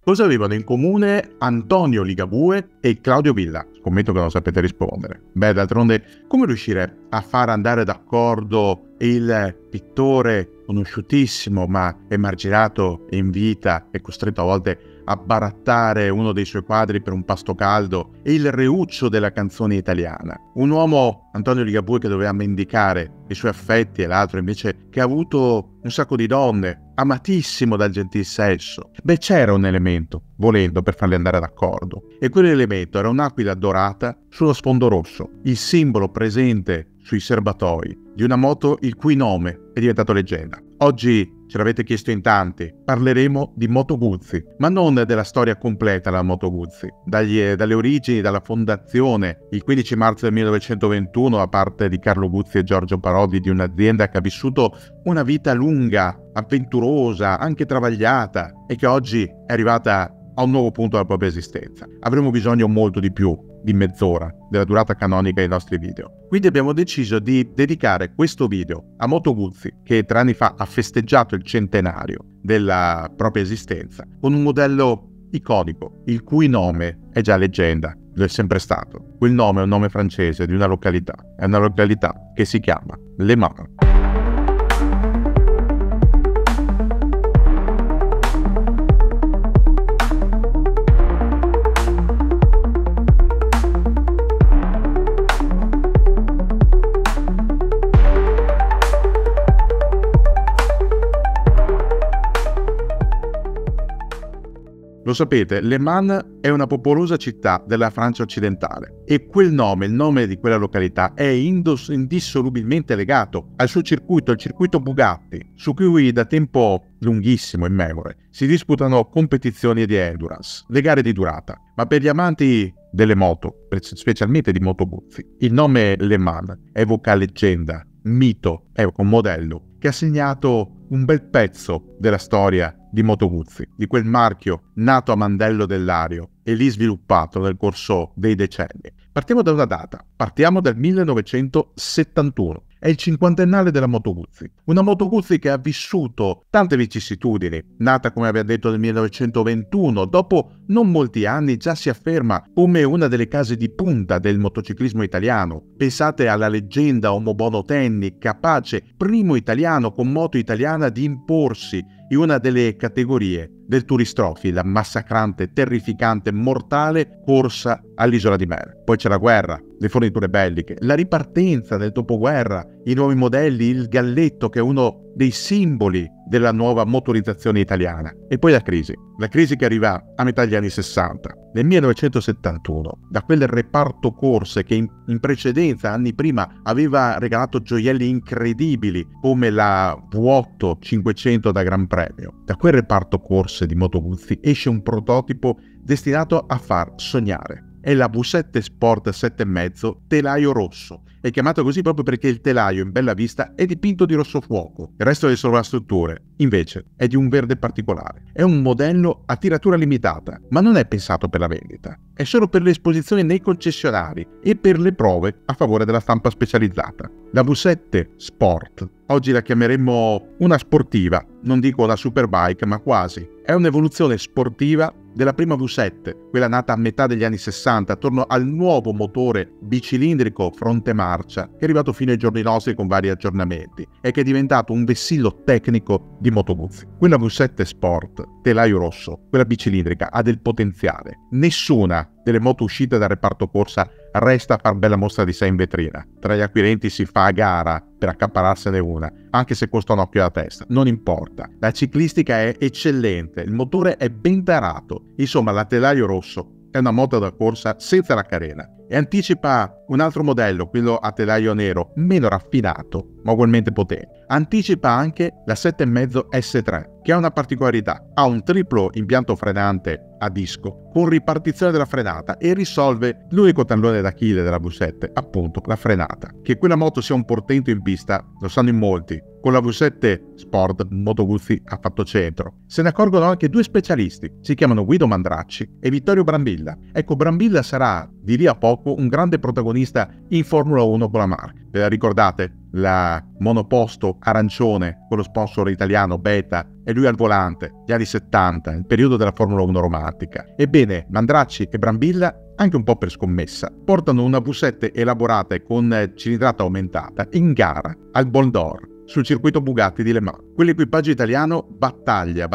Cosa avevano in comune Antonio Ligabue e Claudio Villa? Scommetto che non sapete rispondere. Beh, d'altronde, come riuscire a far andare d'accordo il pittore conosciutissimo ma emarginato in vita e costretto a volte a barattare uno dei suoi quadri per un pasto caldo e il reuccio della canzone italiana? Un uomo, Antonio Ligabue, che doveva mendicare i suoi affetti, e l'altro invece che ha avuto un sacco di donne, amatissimo dal gentil sesso. Beh, c'era un elemento, volendo, per farli andare d'accordo, e quell'elemento era un'aquila dorata sullo sfondo rosso, il simbolo presente sui serbatoi di una moto il cui nome è diventato leggenda. Oggi, ce l'avete chiesto in tanti, parleremo di Moto Guzzi, ma non della storia completa della Moto Guzzi, dalle origini, dalla fondazione, il 15 marzo del 1921, da parte di Carlo Guzzi e Giorgio Parodi, di un'azienda che ha vissuto una vita lunga, avventurosa, anche travagliata, e che oggi è arrivata a un nuovo punto della propria esistenza. Avremo bisogno molto di più di mezz'ora della durata canonica dei nostri video. Quindi abbiamo deciso di dedicare questo video a Moto Guzzi, che 3 anni fa ha festeggiato il centenario della propria esistenza, con un modello iconico, il cui nome è già leggenda, lo è sempre stato. Quel nome è un nome francese di una località, è una località che si chiama Le Mans. Lo sapete, Le Mans è una popolosa città della Francia occidentale e quel nome, il nome di quella località, è indissolubilmente legato al suo circuito, il circuito Bugatti, su cui da tempo lunghissimo, immemore, si disputano competizioni di endurance, le gare di durata. Ma per gli amanti delle moto, specialmente di Moto Guzzi, il nome Le Mans evoca leggenda, mito, evoca un modello che ha segnato un bel pezzo della storia di Moto Guzzi, di quel marchio nato a Mandello del Lario e lì sviluppato nel corso dei decenni. Partiamo da una data, partiamo dal 1971. È il cinquantennale della Moto Guzzi. Una Moto Guzzi che ha vissuto tante vicissitudini, nata come abbiamo detto nel 1921, dopo non molti anni già si afferma come una delle case di punta del motociclismo italiano. Pensate alla leggenda Omobono Tenni, capace, primo italiano con moto italiana, di imporsi in una delle categorie del Turistroffi, la massacrante, terrificante, mortale corsa all'isola di Mel. Poi c'è la guerra, le forniture belliche, la ripartenza del dopoguerra, i nuovi modelli, il galletto che è uno dei simboli della nuova motorizzazione italiana. E poi la crisi che arriva a metà degli anni 60. Nel 1971, da quel reparto corse che in precedenza, anni prima, aveva regalato gioielli incredibili come la V8 500 da Gran Premio, da quel reparto corse di Moto Guzzi esce un prototipo destinato a far sognare. È la V7 Sport 7,5 telaio rosso. È chiamato così proprio perché il telaio in bella vista è dipinto di rosso fuoco. Il resto delle sovrastrutture, invece, è di un verde particolare. È un modello a tiratura limitata, ma non è pensato per la vendita. È solo per le esposizioni nei concessionari e per le prove a favore della stampa specializzata. La V7 Sport, oggi la chiameremmo una sportiva, non dico una superbike, ma quasi. È un'evoluzione sportiva della prima V7, quella nata a metà degli anni 60, attorno al nuovo motore bicilindrico fronte marcia, che è arrivato fino ai giorni nostri con vari aggiornamenti e che è diventato un vessillo tecnico di Moto Guzzi. Quella V7 Sport, telaio rosso, quella bicilindrica, ha del potenziale. Nessuna delle moto uscite dal reparto corsa resta a far bella mostra di sé in vetrina. Tra gli acquirenti si fa a gara per accapararsene una, anche se costa un occhio alla testa, non importa. La ciclistica è eccellente, il motore è ben tarato, insomma la telaio rosso è una moto da corsa senza la carena e anticipa un altro modello, quello a telaio nero, meno raffinato ma ugualmente potente. Anticipa anche la 7,5 S3, che ha una particolarità: ha un triplo impianto frenante a disco con ripartizione della frenata e risolve l'unico tallone d'Achille della V7, appunto la frenata. Che quella moto sia un portento in pista lo sanno in molti. Con la V7 Sport Moto Guzzi ha fatto centro. Se ne accorgono anche 2 specialisti, si chiamano Guido Mandracci e Vittorio Brambilla. Ecco, Brambilla sarà di lì a poco un grande protagonista in Formula 1 con la marca. Ve la ricordate? La monoposto arancione con lo sponsor italiano Beta e lui al volante, gli anni 70, il periodo della Formula 1 romantica. Ebbene, Mandracci e Brambilla, anche un po' per scommessa, portano una V7 elaborata e con cilindrata aumentata in gara al Bol d'Or sul circuito Bugatti di Le Mans. Quell'equipaggio italiano battaglia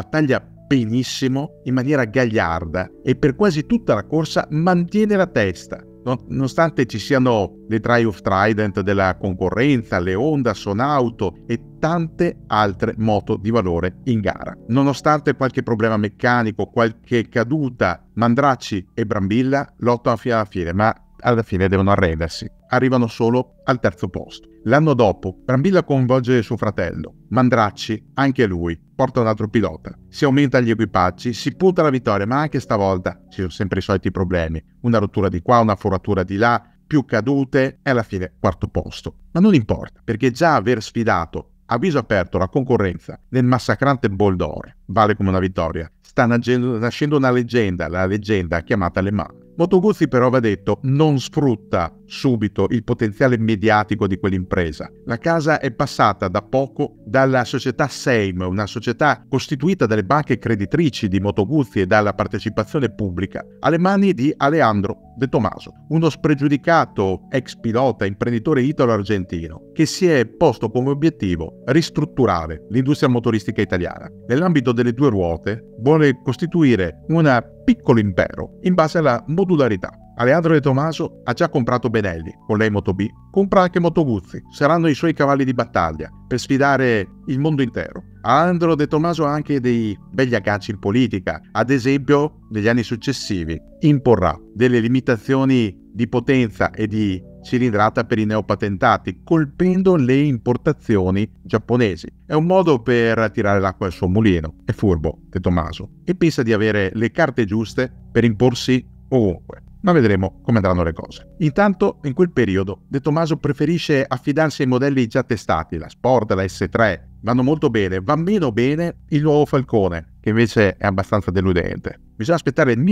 benissimo, in maniera gagliarda, e per quasi tutta la corsa mantiene la testa. Nonostante ci siano le Triumph Trident della concorrenza, le Honda, Sonauto e tante altre moto di valore in gara. Nonostante qualche problema meccanico, qualche caduta, Mandracci e Brambilla lottano fino alla fine, ma alla fine devono arrendersi. Arrivano solo al terzo posto. L'anno dopo, Brambilla coinvolge suo fratello. Mandracci, anche lui, porta un altro pilota. Si aumenta gli equipaggi, si punta alla vittoria, ma anche stavolta ci sono sempre i soliti problemi. Una rottura di qua, una foratura di là, più cadute e alla fine quarto posto. Ma non importa, perché già aver sfidato a viso aperto la concorrenza nel massacrante Bol d'Or vale come una vittoria. Sta nascendo una leggenda, la leggenda chiamata Le Mans. Moto Guzzi però, va detto, non sfrutta subito il potenziale mediatico di quell'impresa. La casa è passata da poco dalla società Seim, una società costituita dalle banche creditrici di Moto Guzzi e dalla partecipazione pubblica, alle mani di Alejandro De Tomaso, uno spregiudicato ex pilota imprenditore italo-argentino che si è posto come obiettivo ristrutturare l'industria motoristica italiana. Nell'ambito delle due ruote vuole costituire un piccolo impero in base alla modularità. Alejandro De Tomaso ha già comprato Benelli, con lei Moto B, compra anche Moto Guzzi, saranno i suoi cavalli di battaglia per sfidare il mondo intero. Alejandro De Tomaso ha anche dei begli agganci in politica, ad esempio negli anni successivi imporrà delle limitazioni di potenza e di cilindrata per i neopatentati, colpendo le importazioni giapponesi. È un modo per tirare l'acqua al suo mulino. È furbo De Tomaso e pensa di avere le carte giuste per imporsi ovunque. Ma vedremo come andranno le cose. Intanto, in quel periodo, De Tomaso preferisce affidarsi ai modelli già testati, la Sport, la S3, vanno molto bene, va meno bene il nuovo Falcone, che invece è abbastanza deludente. Bisogna aspettare il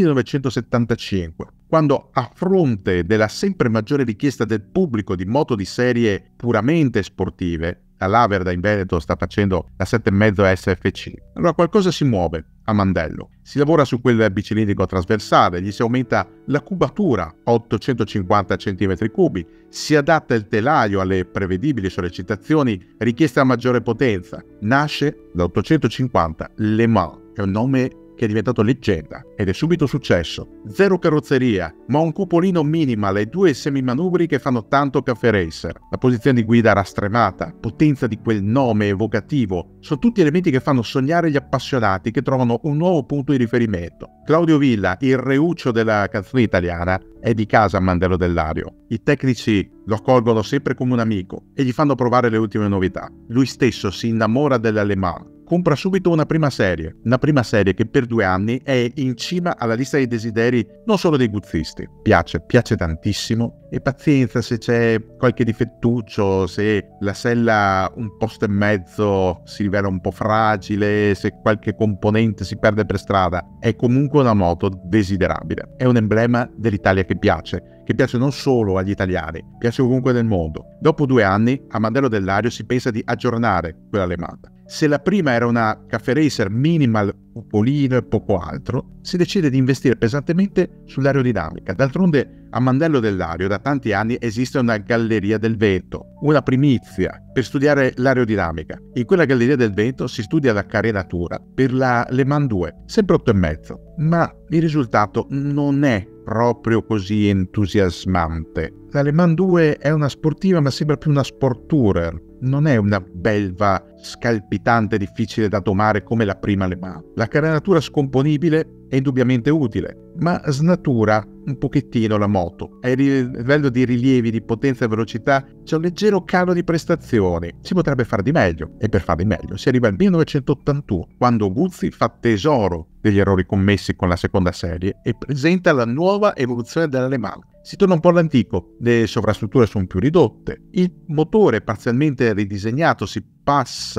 1975, quando a fronte della sempre maggiore richiesta del pubblico di moto di serie puramente sportive, la Laverda in Veneto sta facendo la 7,5 SFC. Allora qualcosa si muove a Mandello. Si lavora su quel bicilindrico trasversale, gli si aumenta la cubatura a 850 cm3, si adatta il telaio alle prevedibili sollecitazioni richieste a maggiore potenza. Nasce da 850 Le Mans, è un nome che è diventato leggenda ed è subito successo. Zero carrozzeria, ma un cupolino minimal e due semimanubri che fanno tanto caffè racer. La posizione di guida rastremata, potenza di quel nome evocativo, sono tutti elementi che fanno sognare gli appassionati che trovano un nuovo punto di riferimento. Claudio Villa, il reuccio della canzone italiana, è di casa a Mandello del Lario. I tecnici lo accolgono sempre come un amico e gli fanno provare le ultime novità. Lui stesso si innamora delle Mans. Compra subito una prima serie che per 2 anni è in cima alla lista dei desideri non solo dei guzzisti. Piace tantissimo e pazienza se c'è qualche difettuccio, se la sella un posto e mezzo si rivela un po' fragile, se qualche componente si perde per strada, è comunque una moto desiderabile. È un emblema dell'Italia che piace non solo agli italiani, piace ovunque nel mondo. Dopo 2 anni a Mandello del Lario si pensa di aggiornare quella lemata. Se la prima era una caffè racer minimal, cupolino e poco altro, si decide di investire pesantemente sull'aerodinamica. D'altronde a Mandello del Lario da tanti anni esiste una galleria del vento, una primizia per studiare l'aerodinamica. In quella galleria del vento si studia la carenatura per la Le Mans 2, sempre 8,5, ma il risultato non è proprio così entusiasmante. La Le Mans 2 è una sportiva, ma sembra più una sport tourer. Non è una belva scalpitante difficile da domare come la prima Le Mans. La carenatura scomponibile è indubbiamente utile, ma snatura un pochettino la moto. A livello di rilievi, di potenza e velocità c'è un leggero calo di prestazioni. Si potrebbe fare di meglio, e per fare di meglio si arriva al 1981, quando Guzzi fa tesoro degli errori commessi con la seconda serie e presenta la nuova evoluzione della Le Mans. Si torna un po' all'antico, le sovrastrutture sono più ridotte, il motore è parzialmente ridisegnato, si passa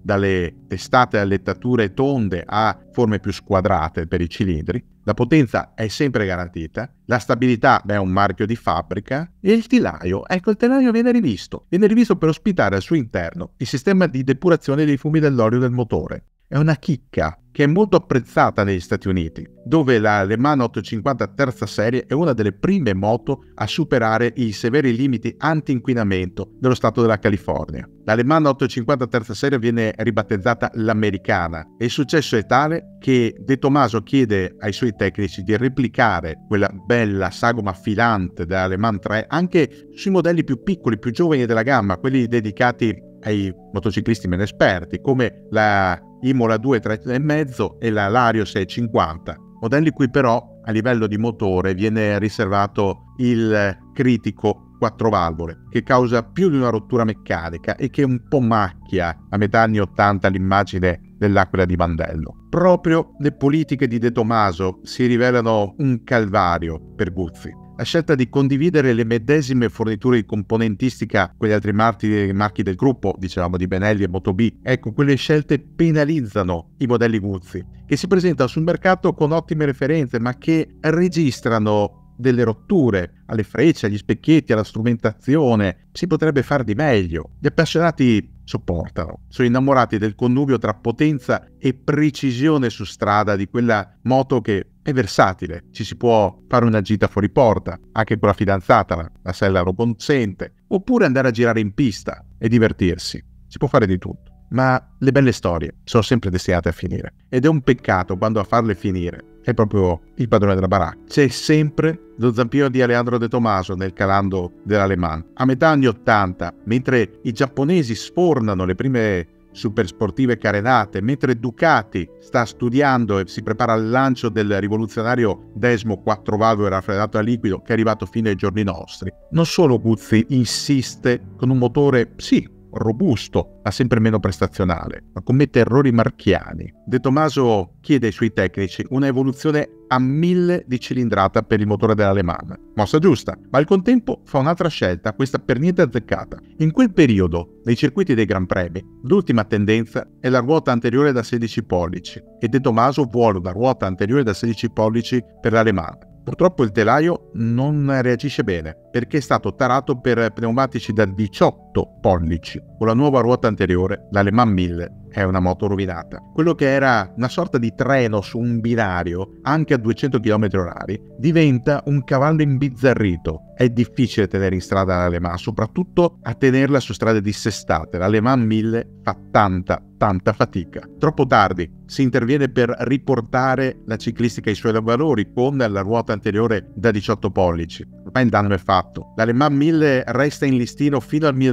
dalle testate allettature tonde a forme più squadrate per i cilindri. La potenza è sempre garantita, la stabilità è un marchio di fabbrica e il telaio, ecco, il telaio viene rivisto per ospitare al suo interno il sistema di depurazione dei fumi dell'olio del motore. È una chicca che è molto apprezzata negli Stati Uniti, dove la Le Mans 850 terza serie è una delle prime moto a superare i severi limiti anti-inquinamento dello stato della California. La Le Mans 850 terza serie viene ribattezzata l'Americana e il successo è tale che De Tomaso chiede ai suoi tecnici di replicare quella bella sagoma filante della Le Mans 3 anche sui modelli più piccoli, più giovani della gamma, quelli dedicati ai motociclisti meno esperti, come la Imola 2 3,5 e la Lario 650, modelli cui però a livello di motore viene riservato il critico 4 valvole, che causa più di una rottura meccanica e che un po' macchia a metà anni 80 l'immagine dell'Aquila di Bandello. Proprio le politiche di De Tomaso si rivelano un calvario per Guzzi. La scelta di condividere le medesime forniture di componentistica con gli altri marchi del gruppo, dicevamo di Benelli e Moto B, ecco, quelle scelte penalizzano i modelli Guzzi, che si presentano sul mercato con ottime referenze, ma che registrano delle rotture alle frecce, agli specchietti, alla strumentazione. Si potrebbe fare di meglio. Gli appassionati sopportano, sono innamorati del connubio tra potenza e precisione su strada di quella moto che è versatile, ci si può fare una gita fuori porta, anche con la fidanzata, la sella lo consente, oppure andare a girare in pista e divertirsi, si può fare di tutto. Ma le belle storie sono sempre destinate a finire ed è un peccato quando a farle finire è proprio il padrone della baracca. C'è sempre lo zampino di Alejandro De Tomaso nel calando della Le Mans. A metà anni 80, mentre i giapponesi sfornano le prime super sportive carenate, mentre Ducati sta studiando e si prepara al lancio del rivoluzionario Desmo 4 valvole raffreddato a liquido che è arrivato fino ai giorni nostri, non solo Guzzi insiste con un motore, sì, robusto, ma sempre meno prestazionale, ma commette errori marchiani. De Tomaso chiede ai suoi tecnici una evoluzione a 1000 di cilindrata per il motore della Le Mans. Mossa giusta, ma al contempo fa un'altra scelta, questa per niente azzeccata. In quel periodo, nei circuiti dei Gran Premi, l'ultima tendenza è la ruota anteriore da 16 pollici e De Tomaso vuole una ruota anteriore da 16 pollici per la Le Mans. Purtroppo il telaio non reagisce bene perché è stato tarato per pneumatici da 18 pollici. Con la nuova ruota anteriore, la Le Mans 1000 è una moto rovinata. Quello che era una sorta di treno su un binario, anche a 200 km/h, diventa un cavallo imbizzarrito. È difficile tenere in strada la Le Mans, soprattutto a tenerla su strade dissestate. La Le Mans 1000 fa tanta fatica. Troppo tardi si interviene per riportare la ciclistica ai suoi valori con la ruota anteriore da 18 pollici. Ormai il danno è fatto. La Le Mans 1000 resta in listino fino al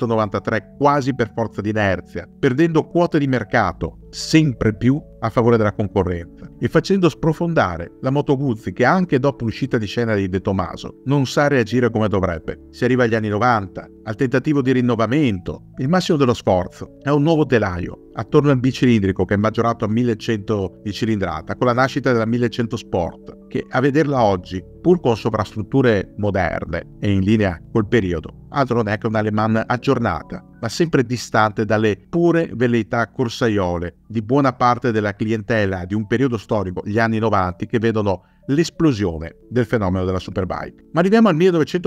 1993, quasi per forza di inerzia, perdendo quote di mercato sempre più a favore della concorrenza e facendo sprofondare la Moto Guzzi, che anche dopo l'uscita di scena di De Tomaso non sa reagire come dovrebbe. Si arriva agli anni 90, al tentativo di rinnovamento, il massimo dello sforzo è un nuovo telaio attorno al bicilindrico che è maggiorato a 1100 di cilindrata, con la nascita della 1100 Sport, che a vederla oggi, pur con sovrastrutture moderne e in linea col periodo, altro non è che una Le Mans aggiornata, ma sempre distante dalle pure velleità corsaiole di buona parte della clientela di un periodo storico, gli anni 90, che vedono l'esplosione del fenomeno della Superbike. Ma arriviamo al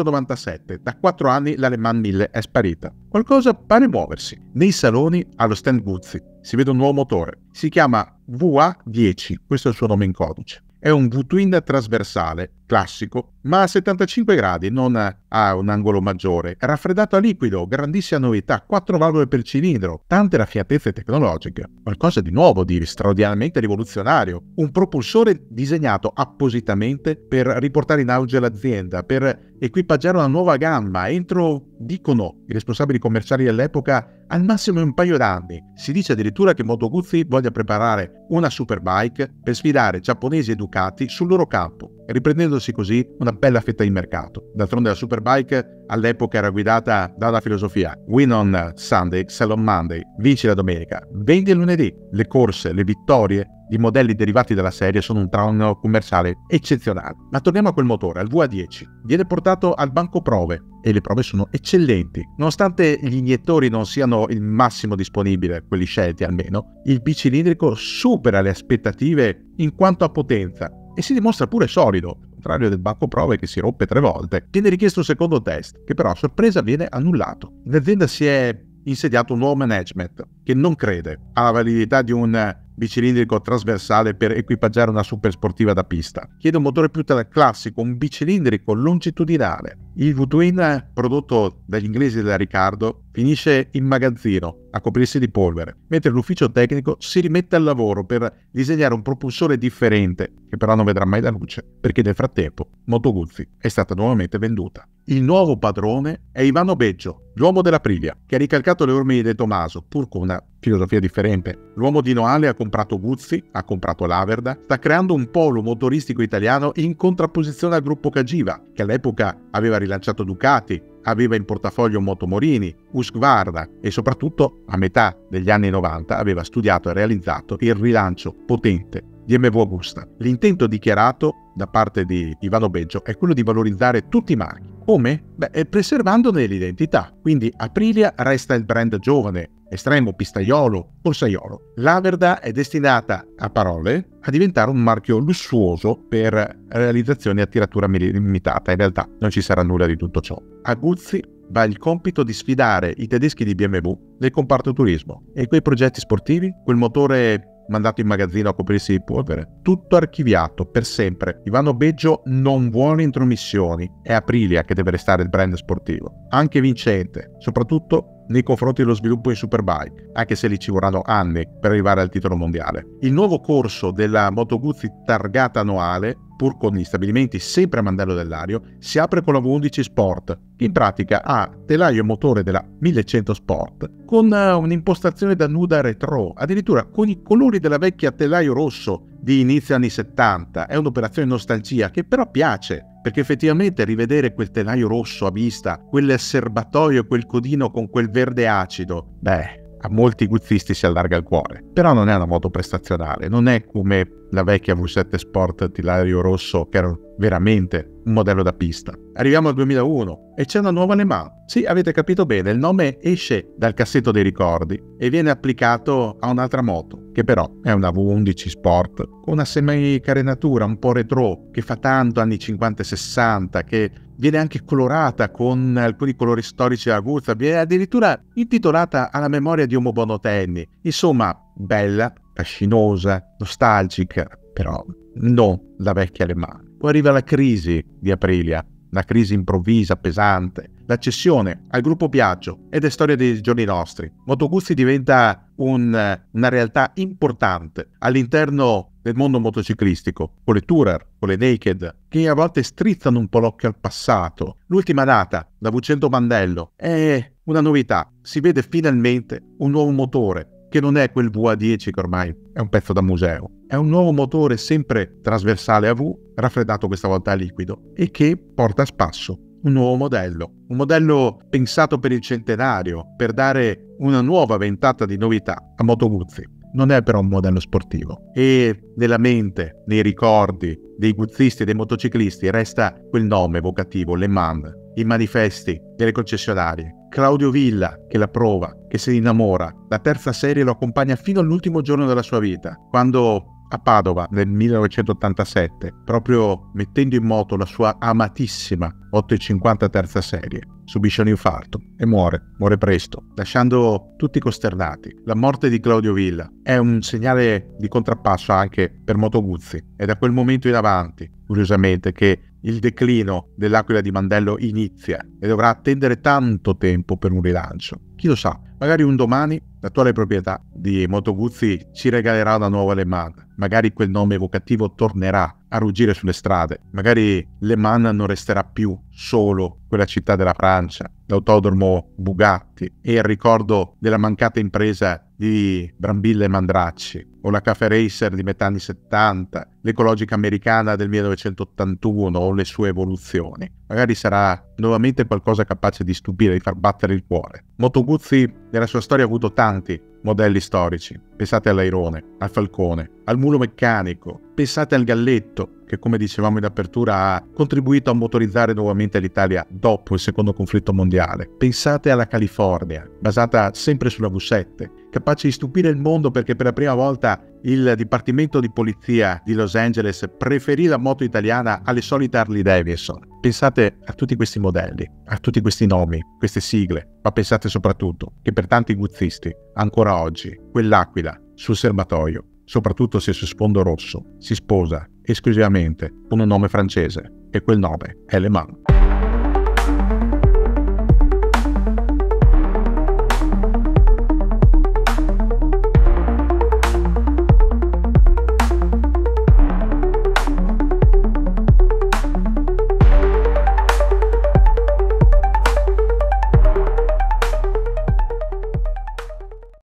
1997, da 4 anni la Le Mans 1000 è sparita. Qualcosa pare muoversi. Nei saloni, allo stand Guzzi, si vede un nuovo motore. Si chiama VA10, questo è il suo nome in codice. È un V-twin trasversale, classico, ma a 75 gradi, non a un angolo maggiore. Raffreddato a liquido, grandissima novità, 4 valvole per cilindro, tante raffinatezze tecnologiche. Qualcosa di nuovo, di straordinariamente rivoluzionario. Un propulsore disegnato appositamente per riportare in auge l'azienda, per equipaggiare una nuova gamma entro, dicono i responsabili commerciali dell'epoca, al massimo un paio d'anni. Si dice addirittura che Moto Guzzi voglia preparare una Superbike per sfidare giapponesi e Ducati sul loro campo. riprendendosi così una bella fetta di mercato. D'altronde la Superbike all'epoca era guidata da una filosofia: win on Sunday, sell on Monday, vinci la domenica, vendi il lunedì. Le corse, le vittorie di modelli derivati dalla serie sono un traino commerciale eccezionale. Ma torniamo a quel motore, al VA10. Viene portato al banco prove e le prove sono eccellenti. Nonostante gli iniettori non siano il massimo disponibile, quelli scelti almeno, il bicilindrico supera le aspettative in quanto a potenza e si dimostra pure solido, al contrario del banco prove che si rompe 3 volte. Viene richiesto un secondo test, che però a sorpresa viene annullato. In azienda si è insediato un nuovo management che non crede alla validità di un bicilindrico trasversale per equipaggiare una super sportiva da pista. Chiede un motore più classico, un bicilindrico longitudinale. Il V-Twin, prodotto dagli inglesi della Ricardo, finisce in magazzino a coprirsi di polvere, mentre l'ufficio tecnico si rimette al lavoro per disegnare un propulsore differente, che però non vedrà mai la luce, perché nel frattempo Moto Guzzi è stata nuovamente venduta. Il nuovo padrone è Ivano Beggio, l'uomo dell'Aprilia, che ha ricalcato le orme di De Tomaso, pur con una filosofia differente. L'uomo di Noale ha comprato Guzzi, ha comprato l'Averda, sta creando un polo motoristico italiano in contrapposizione al gruppo Cagiva, che all'epoca aveva rilanciato Ducati, aveva in portafoglio Moto Morini, Husqvarna e soprattutto a metà degli anni 90 aveva studiato e realizzato il rilancio potente di MV Agusta. L'intento dichiarato da parte di Ivano Beggio è quello di valorizzare tutti i marchi. Come? Preservandone l'identità. Quindi Aprilia resta il brand giovane, estremo, pistaiolo, corsaiolo. L'Averda è destinata, a parole, a diventare un marchio lussuoso per realizzazioni a tiratura limitata. In realtà non ci sarà nulla di tutto ciò. A Guzzi va il compito di sfidare i tedeschi di BMW nel comparto turismo. E quei progetti sportivi, quel motore mandato in magazzino a coprirsi di polvere, tutto archiviato per sempre. Ivano Beggio non vuole intromissioni, è Aprilia che deve restare il brand sportivo, anche vincente, soprattutto nei confronti dello sviluppo in Superbike, anche se lì ci vorranno anni per arrivare al titolo mondiale. Il nuovo corso della Moto Guzzi targata annuale, pur con gli stabilimenti sempre a mandello dell'ario, si apre con la V11 Sport, che in pratica ha telaio e motore della 1100 Sport, con un'impostazione da nuda retro, addirittura con i colori della vecchia telaio rosso di inizio anni 70. È un'operazione nostalgia che però piace, perché effettivamente rivedere quel telaio rosso a vista, quel serbatoio, quel codino con quel verde acido, a molti guzzisti si allarga il cuore. Però non è una moto prestazionale, non è come la vecchia V7 Sport telaio rosso che era veramente un modello da pista. Arriviamo al 2001 e c'è una nuova Le Mans. Sì, avete capito bene, il nome esce dal cassetto dei ricordi e viene applicato a un'altra moto, che però è una V11 Sport con una semicarenatura un po' retro, che fa tanto anni 50 e 60, che viene anche colorata con alcuni colori storici della Guzzi, viene addirittura intitolata alla memoria di Omo Bonotenni. Insomma, bella, fascinosa, nostalgica, però non la vecchia Le Mans. Poi arriva la crisi di Aprilia, la crisi improvvisa, pesante, la cessione al gruppo Piaggio, ed è storia dei giorni nostri. Moto Guzzi diventa una realtà importante all'interno del mondo motociclistico, con le Tourer, con le Naked, che a volte strizzano un po' l'occhio al passato. L'ultima data, la V100 Mandello, è una novità. Si vede finalmente un nuovo motore, che non è quel VA10 che ormai è un pezzo da museo. È un nuovo motore sempre trasversale a V, raffreddato questa volta a liquido, e che porta a spasso un nuovo modello. Un modello pensato per il centenario, per dare una nuova ventata di novità a Moto Guzzi. Non è però un modello sportivo. E nella mente, nei ricordi dei guzzisti e dei motociclisti resta quel nome evocativo, Le Mans, i manifesti delle concessionarie. Claudio Villa che la prova, che se ne innamora. La terza serie lo accompagna fino all'ultimo giorno della sua vita, quando a Padova nel 1987, proprio mettendo in moto la sua amatissima 850 terza serie, subisce un infarto e muore presto, lasciando tutti costernati. La morte di Claudio Villa è un segnale di contrappasso anche per Moto Guzzi. È da quel momento in avanti, curiosamente, che il declino dell'Aquila di Mandello inizia e dovrà attendere tanto tempo per un rilancio. Chi lo sa, magari un domani l'attuale proprietà di Moto Guzzi ci regalerà una nuova Le Mans. Magari quel nome evocativo tornerà a ruggire sulle strade. Magari Le Mans non resterà più solo quella città della Francia, l'autodromo Bugatti e il ricordo della mancata impresa di di Brambilla e Mandracci, o la Cafe Racer di metà anni 70, l'ecologica americana del 1981 o le sue evoluzioni. Magari sarà nuovamente qualcosa capace di stupire, di far battere il cuore. Moto Guzzi nella sua storia ha avuto tanti modelli storici. Pensate all'airone, al falcone, al mulo meccanico, pensate al galletto, che come dicevamo in apertura ha contribuito a motorizzare nuovamente l'Italia dopo il secondo conflitto mondiale. Pensate alla California, basata sempre sulla V7, capace di stupire il mondo perché per la prima volta il Dipartimento di Polizia di Los Angeles preferì la moto italiana alle solite Harley Davidson. Pensate a tutti questi modelli, a tutti questi nomi, queste sigle, ma pensate soprattutto che per tanti guzzisti, ancora oggi, quell'aquila sul serbatoio, soprattutto se su sfondo rosso, si sposa esclusivamente con un nome francese, e quel nome è Le Mans.